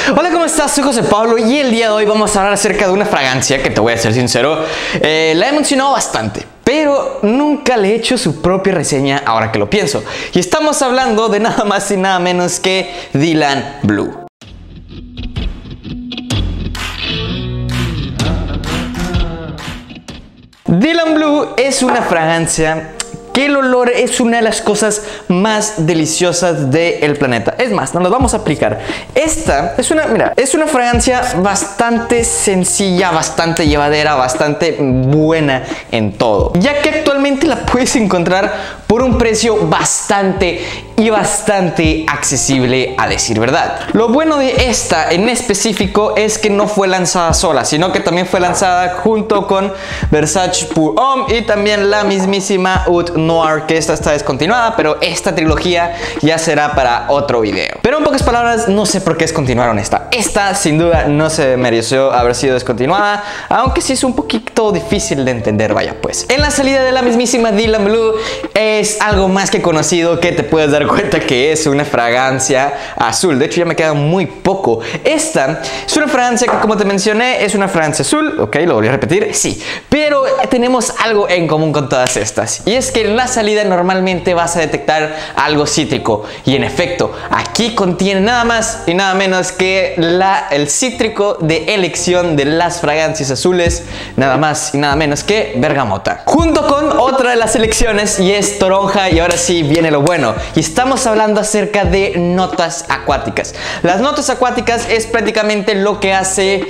Hola, ¿cómo estás? Soy José Pablo y el día de hoy vamos a hablar acerca de una fragancia que, te voy a ser sincero, la he mencionado bastante, pero nunca le he hecho su propia reseña ahora que lo pienso. Y estamos hablando de nada más y nada menos que Dylan Blue. Dylan Blue es una fragancia que el olor es una de las cosas más deliciosas del planeta. Es más, nos lo vamos a aplicar. Esta es una fragancia bastante sencilla, bastante llevadera, bastante buena en todo, ya que actualmente la puedes encontrar por un precio bastante accesible, a decir verdad. Lo bueno de esta en específico es que no fue lanzada sola, sino que también fue lanzada junto con Versace Pour Homme y también la mismísima Oud Noir, que esta está descontinuada, pero esta trilogía ya será para otro video. Pero en pocas palabras, no sé por qué descontinuaron esta. Esta sin duda no se mereció haber sido descontinuada, aunque sí es un poquito difícil de entender, vaya pues. En la salida de la mismísima Dylan Blue es algo más que conocido, que te puedes dar cuenta que es una fragancia azul. De hecho ya me queda muy poco. Esta es una fragancia que, como te mencioné, es una fragancia azul. Ok, lo volví a repetir, sí. Pero tenemos algo en común con todas estas, y es que en la salida normalmente vas a detectar algo cítrico, y en efecto aquí contiene nada más y nada menos que el cítrico de elección de las fragancias azules, nada más y nada menos que bergamota, junto con otra de las elecciones, y es toronja. Y ahora sí viene lo bueno, y estamos hablando acerca de notas acuáticas. Las notas acuáticas es prácticamente lo que hace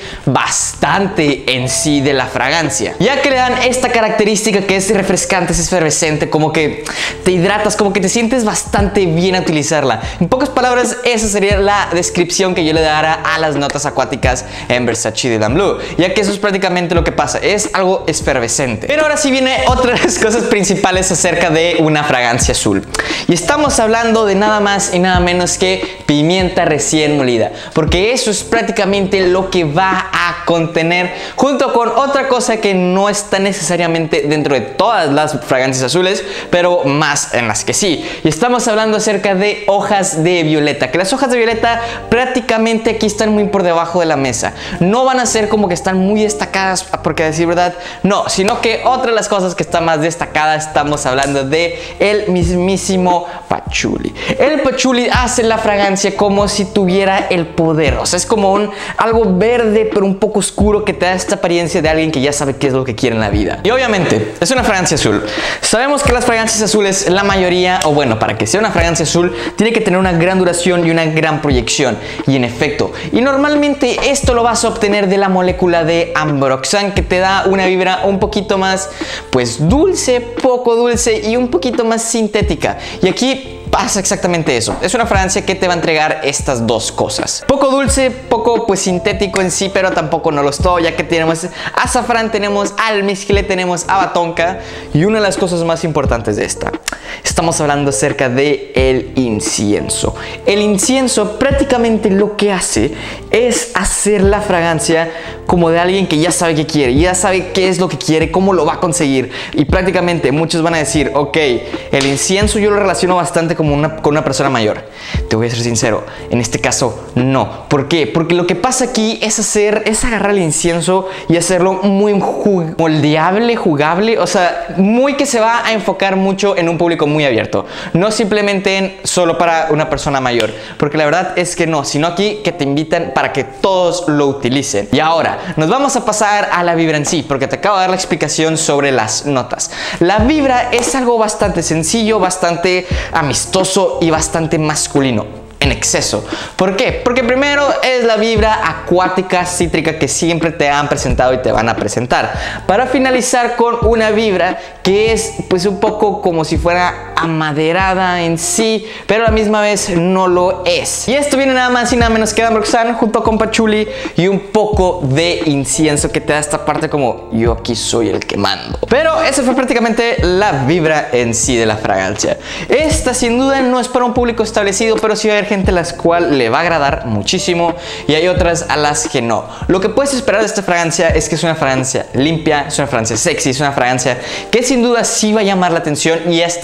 bastante en sí de la fragancia, ya que le dan esta característica que es refrescante, es efervescente, como que te hidratas, como que te sientes bastante bien a utilizarla. En pocas palabras, esa sería la descripción que yo le daría a las notas acuáticas en Versace Dylan Blue, ya que eso es prácticamente lo que pasa, es algo efervescente. Pero ahora sí viene otra de las cosas principales acerca de una fragancia azul, y estamos hablando de nada más y nada menos que pimienta recién molida, porque eso es prácticamente lo que va a contener, junto con otra cosa que no está necesariamente dentro de todas las fragancias azules, pero más en las que sí. Y estamos hablando acerca de hojas de violeta, que las hojas de violeta prácticamente aquí están muy por debajo de la mesa. No van a ser como que están muy destacadas, porque a decir verdad, no, sino que otra de las cosas que está más destacada, estamos hablando de el mismísimo patchouli. El patchouli hace la fragancia como si tuviera el poder, o sea, es como algo verde pero un poco oscuro, que te da esta apariencia de alguien que ya sabe qué es lo que quiere en la vida. Y obviamente es una fragancia azul. Sabemos que las fragancias azules, la mayoría, o bueno, para que sea una fragancia azul tiene que tener una gran duración y una gran proyección, y en efecto, y normalmente esto lo vas a obtener de la molécula de ambroxan, que te da una vibra un poquito más pues dulce, poco dulce y un poquito más sintética. Y aquí pasa exactamente eso. Es una fragancia que te va a entregar estas dos cosas: poco dulce, poco pues sintético en sí, pero tampoco no lo es todo, ya que tenemos azafrán, tenemos almizcle, tenemos abatonca, y una de las cosas más importantes de esta, estamos hablando acerca de el incienso. El incienso prácticamente lo que hace es hacer la fragancia como de alguien que ya sabe qué quiere, ya sabe qué es lo que quiere, cómo lo va a conseguir. Y prácticamente muchos van a decir, ok, el incienso yo lo relaciono bastante con una persona mayor. Te voy a ser sincero, en este caso no. ¿Por qué? Porque lo que pasa aquí es agarrar el incienso y hacerlo muy moldeable, jugable, o sea, muy que se va a enfocar mucho en un público muy abierto, no simplemente en solo para una persona mayor, porque la verdad es que no, sino aquí que te invitan para que todos lo utilicen. Y ahora nos vamos a pasar a la vibra en sí, porque te acabo de dar la explicación sobre las notas. La vibra es algo bastante sencillo, bastante amistoso y bastante masculino en exceso. ¿Por qué? Porque primero es la vibra acuática cítrica que siempre te han presentado y te van a presentar, para finalizar con una vibra que es pues un poco como si fuera amaderada en sí, pero a la misma vez no lo es. Y esto viene nada más y nada menos que de ambroxan junto con patchouli y un poco de incienso, que te da esta parte como yo aquí soy el que mando. Pero esa fue prácticamente la vibra en sí de la fragancia. Esta sin duda no es para un público establecido, pero sí va a haber gente a la cual le va a agradar muchísimo y hay otras a las que no. Lo que puedes esperar de esta fragancia es que es una fragancia limpia, es una fragancia sexy, es una fragancia que sin duda sí va a llamar la atención y hasta en exceso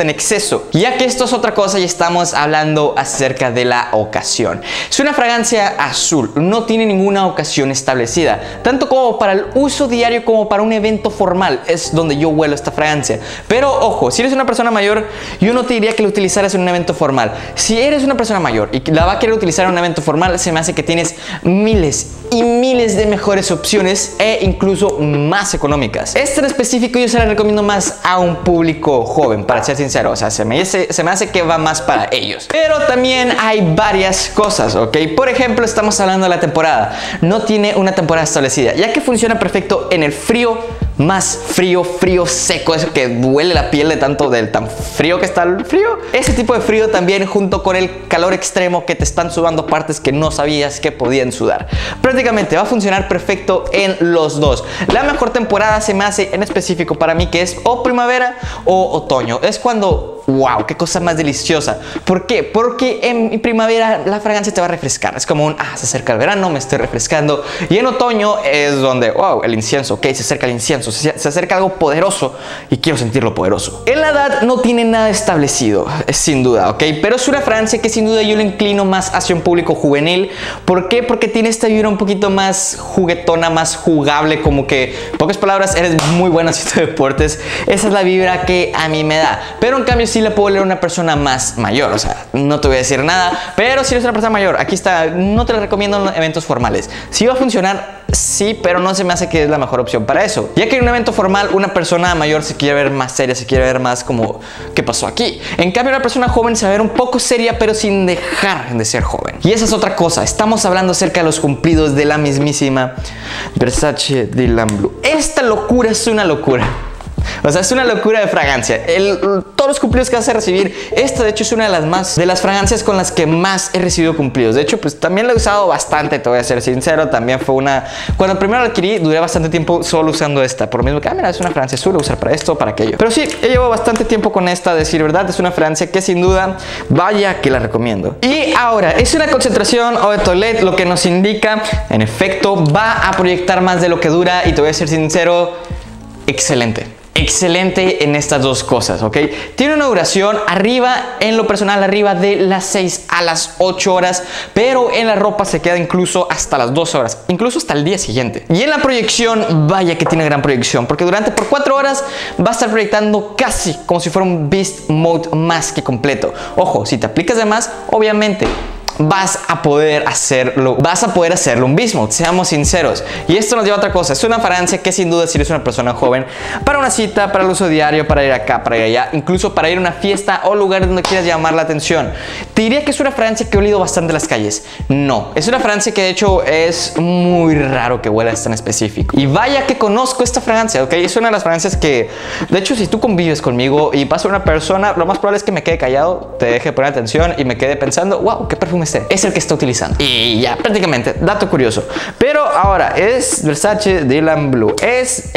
eso. Ya que esto es otra cosa y estamos hablando acerca de la ocasión. Es una fragancia azul, no tiene ninguna ocasión establecida, tanto como para el uso diario como para un evento formal es donde yo huelo esta fragancia. Pero ojo, si eres una persona mayor, yo no te diría que lo utilizaras en un evento formal. Si eres una persona mayor y la va a querer utilizar en un evento formal, se me hace que tienes miles y miles de mejores opciones e incluso más económicas. Esta en específico yo se la recomiendo más a un público joven, para ser sincero. O sea, se me hace que va más para ellos. Pero también hay varias cosas, ¿ok? Por ejemplo, estamos hablando de la temporada. No tiene una temporada establecida, ya que funciona perfecto en el frío, más frío seco, eso que duele la piel de tan frío que está el frío. Ese tipo de frío también, junto con el calor extremo que te están sudando partes que no sabías que podían sudar. Prácticamente va a funcionar perfecto en los dos. La mejor temporada se me hace en específico para mí que es o primavera o otoño. Es cuando, wow, qué cosa más deliciosa. ¿Por qué? Porque en primavera la fragancia te va a refrescar. Es como se acerca el verano, me estoy refrescando. Y en otoño es donde, wow, el incienso, ok, se acerca el incienso, se acerca algo poderoso y quiero sentirlo poderoso. En la edad no tiene nada establecido, sin duda, ok, pero es una fragancia que sin duda yo le inclino más hacia un público juvenil. ¿Por qué? Porque tiene esta vibra un poquito más juguetona, más jugable, como que, en pocas palabras, eres muy bueno haciendo deportes. Esa es la vibra que a mí me da. Pero en cambio sí la puedo leer a una persona más mayor, o sea, no te voy a decir nada, pero si eres una persona mayor, aquí está, no te la recomiendo en eventos formales. Sí va a funcionar, sí, pero no se me hace que es la mejor opción para eso, ya que en un evento formal una persona mayor se quiere ver más seria, se quiere ver más como ¿qué pasó aquí? En cambio una persona joven se va a ver un poco seria, pero sin dejar de ser joven. Y esa es otra cosa, estamos hablando acerca de los cumplidos de la mismísima Versace Dylan Blue. Esta locura es una locura. O sea, es una locura de fragancia. Todos los cumplidos que vas a recibir. Esta de hecho es una de las fragancias con las que más he recibido cumplidos. De hecho, pues también la he usado bastante, te voy a ser sincero. También fue cuando primero la adquirí, duré bastante tiempo solo usando esta. Por lo mismo que, mira, es una fragancia azul, voy a usar para esto, para aquello. Pero sí, he llevado bastante tiempo con esta, a decir verdad. Es una fragancia que sin duda, vaya que la recomiendo. Y ahora, es una concentración Eau de Toilette, lo que nos indica, en efecto, va a proyectar más de lo que dura. Y te voy a ser sincero, excelente. Excelente en estas dos cosas, ¿ok? Tiene una duración arriba, en lo personal, arriba de las 6 a las 8 horas, pero en la ropa se queda incluso hasta las 2 horas, incluso hasta el día siguiente. Y en la proyección, vaya que tiene gran proyección, porque por 4 horas va a estar proyectando casi como si fuera un Beast Mode más que completo. Ojo, si te aplicas de más, obviamente vas a poder hacerlo un Beast Mode, seamos sinceros. Y esto nos lleva a otra cosa, es una fragancia que sin duda si eres una persona joven, para una cita, para el uso diario, para ir acá, para ir allá, incluso para ir a una fiesta o lugar donde quieras llamar la atención. Te diría que es una fragancia que he olido bastante en las calles. No, es una fragancia que de hecho es muy raro que huela tan específico. Y vaya que conozco esta fragancia, ¿ok? Es una de las fragancias que, de hecho, si tú convives conmigo y pasa una persona, lo más probable es que me quede callado, te deje poner atención y me quede pensando, wow, qué perfume es el que está utilizando. Y ya, prácticamente, dato curioso. Pero ahora, es Versace Dylan Blue. Es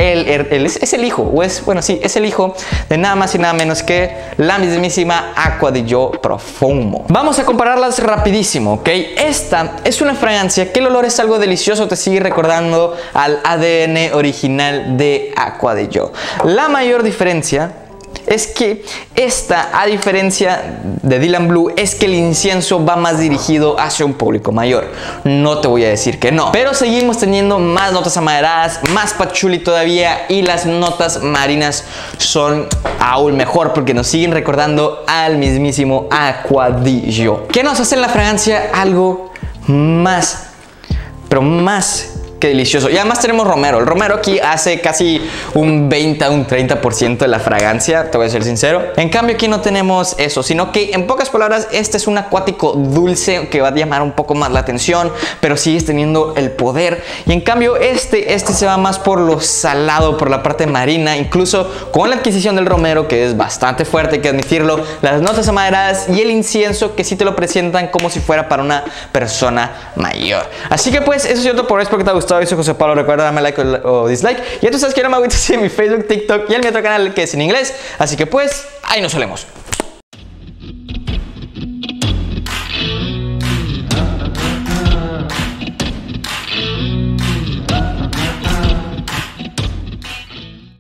el hijo, o es, bueno, sí, es el hijo de nada más y nada menos que la mismísima Acqua di Gio Profumo. Vamos a compararlas rapidísimo, ¿ok? Esta es una fragancia que el olor es algo delicioso, te sigue recordando al ADN original de Acqua di Gio. La mayor diferencia es que esta, a diferencia de Dylan Blue, es que el incienso va más dirigido hacia un público mayor. No te voy a decir que no, pero seguimos teniendo más notas amaderadas, más patchouli todavía, y las notas marinas son aún mejor porque nos siguen recordando al mismísimo Acqua di Gio, que nos hace en la fragancia algo más, pero más que delicioso. Y además tenemos romero. El romero aquí hace casi un 20 a un 30% de la fragancia, te voy a ser sincero. En cambio aquí no tenemos eso, sino que en pocas palabras este es un acuático dulce que va a llamar un poco más la atención, pero sigues teniendo el poder. Y en cambio este se va más por lo salado, por la parte marina. Incluso con la adquisición del romero, que es bastante fuerte, hay que admitirlo, las notas amaderadas y el incienso, que sí te lo presentan como si fuera para una persona mayor. Así que pues eso es todo por hoy, espero que te haya gustado. Soy José Pablo, recuerda darme like o dislike. Y tú sabes que no me agüites en mi Facebook, TikTok y en mi otro canal que es en inglés. Así que pues, ahí nos vemos.